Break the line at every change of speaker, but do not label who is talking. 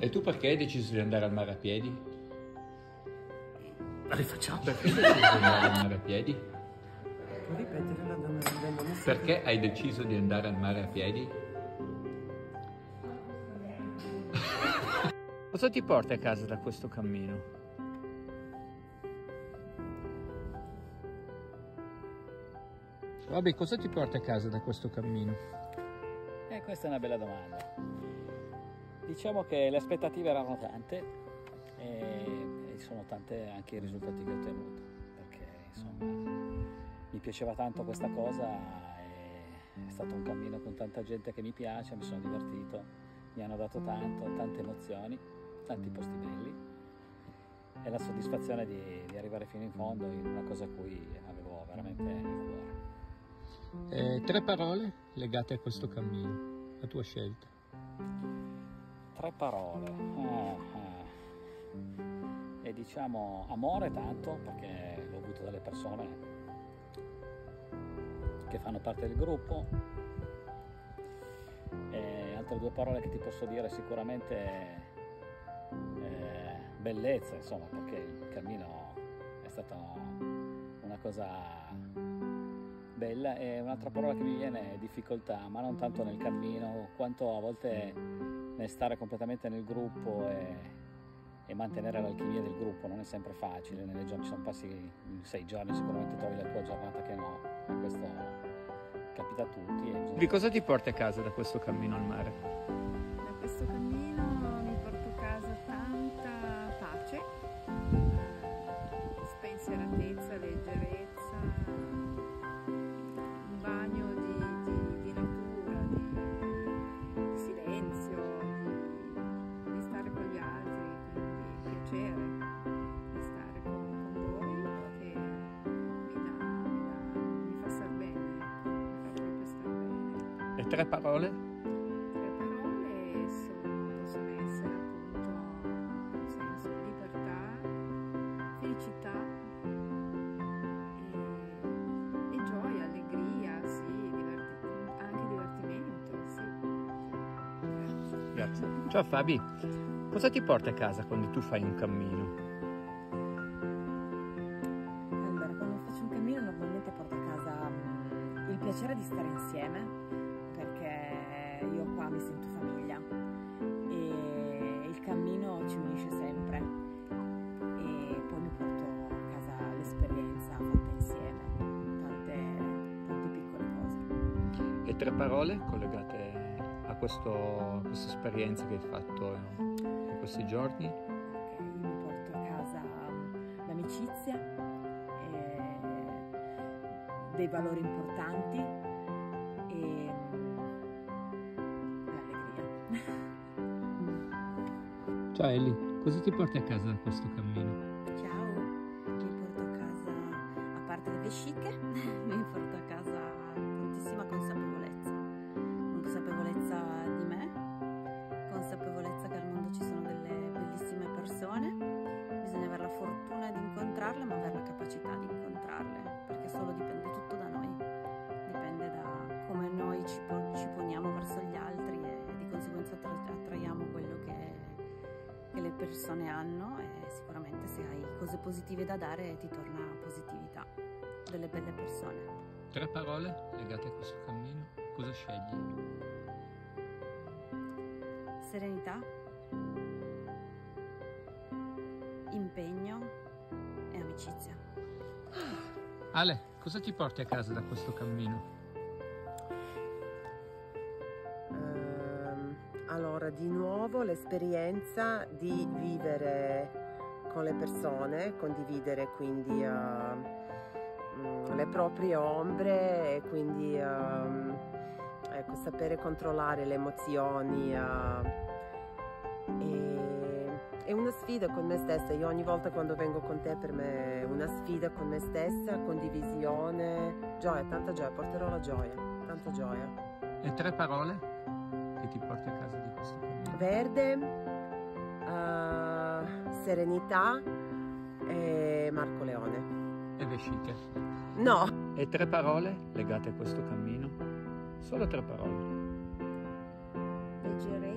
E tu perché hai deciso di andare al mare a piedi?
Rifacciamo.
Perché hai deciso di andare al mare a piedi?
Puoi ripetere la domanda? Non mi
Perché hai deciso di andare al mare a piedi? Cosa ti porta a casa da questo cammino? Vabbè, cosa ti porta a casa da questo cammino?
Questa è una bella domanda. Diciamo che le aspettative erano tante e sono tante anche i risultati che ho ottenuto, perché insomma mi piaceva tanto questa cosa e è stato un cammino con tanta gente che mi piace, mi sono divertito, mi hanno dato tanto, tante emozioni, tanti posti belli e la soddisfazione di arrivare fino in fondo in una cosa a cui avevo veramente il cuore.
3 parole legate a questo cammino, la tua scelta.
3 parole. E diciamo amore tanto, perché l'ho avuto dalle persone che fanno parte del gruppo. E altre 2 parole che ti posso dire sicuramente bellezza, insomma, perché il cammino è stata una cosa bella, e un'altra parola che mi viene è difficoltà, ma non tanto nel cammino quanto a volte nel stare completamente nel gruppo e mantenere l'alchimia del gruppo. Non è sempre facile, nelle giorni sono passi 6 giorni, sicuramente trovi la tua giornata che no, e questo capita a tutti.
Di cosa ti porta a casa da questo cammino al mare?
Da questo cammino mi porto a casa tanta pace, spensieratezza, leggerezza, un bagno di natura, di silenzio, di stare con gli altri, quindi piacere di stare con voi, che mi fa star bene, mi fa proprio star bene.
E 3 parole?
3 parole possono essere appunto nel senso libertà, felicità e gioia, allegria, sì, anche divertimento, sì.
Grazie. Ciao Fabi, cosa ti porta a casa quando tu fai un cammino?
Allora, quando faccio un cammino normalmente porto a casa il piacere di stare insieme, perché io qua mi sento famiglia e il cammino ci unisce sempre, e poi mi porto a casa l'esperienza fatta insieme, tante piccole cose.
E 3 parole collegate a questa esperienza che hai fatto in questi giorni?
Ok, io mi porto a casa l'amicizia, dei valori importanti e l'allegria.
Ciao Ellie, cosa ti porti a casa da questo cammino?
Ciao, mi porto a casa, a parte le vesciche, mi porto a casa tantissima consapevolezza di me, consapevolezza che al mondo ci sono delle bellissime persone, bisogna avere la fortuna di incontrarle, ma avere la capacità di incontrarle, perché dipende tutto da noi, dipende da come noi ci poniamo verso gli altri e di conseguenza attraiamo quello che le persone hanno, e sicuramente se hai cose positive da dare ti torna positività delle belle persone.
3 parole legate a questo cammino, cosa scegli?
Serenità, impegno e amicizia.
Ale, cosa ti porti a casa da questo cammino?
Allora, di nuovo l'esperienza di vivere con le persone, condividere quindi le proprie ombre e quindi ecco, sapere controllare le emozioni è una sfida con me stessa. Io ogni volta quando vengo con te, per me è una sfida con me stessa, condivisione, gioia, tanta gioia, porterò la gioia, tanta gioia.
E 3 parole che ti porti a casa di questo cammino?
Verde, serenità e Marco Leone.
E vesciche?
No!
E 3 parole legate a questo cammino? Solo 3 parole.
Leggerezza,